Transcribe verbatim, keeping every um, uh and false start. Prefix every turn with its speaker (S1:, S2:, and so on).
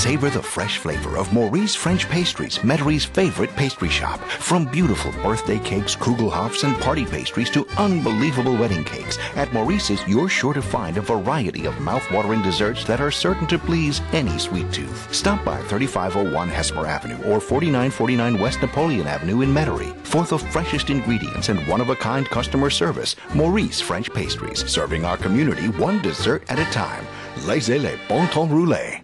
S1: Savor the fresh flavor of Maurice French Pastries, Metairies' favorite pastry shop. From beautiful birthday cakes, kugelhopfs, and party pastries to unbelievable wedding cakes, at Maurice's you're sure to find a variety of mouth-watering desserts that are certain to please any sweet tooth. Stop by thirty-five oh one Hesmer Avenue or forty-nine forty-nine West Napoleon Avenue in Metairie for the freshest ingredients and one-of-a-kind customer service. Maurice French Pastries, serving our community one dessert at a time. Laissez les bon temps rouler.